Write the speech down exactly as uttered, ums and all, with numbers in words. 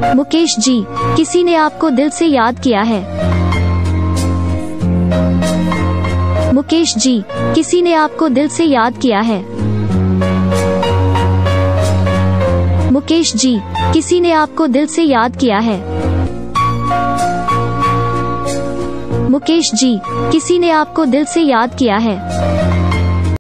मुकेश जी, किसी ने आपको दिल से याद किया है। मुकेश जी, किसी ने आपको दिल से याद किया है। मुकेश जी, किसी ने आपको दिल से याद किया है। मुकेश जी, किसी ने आपको दिल से याद किया है।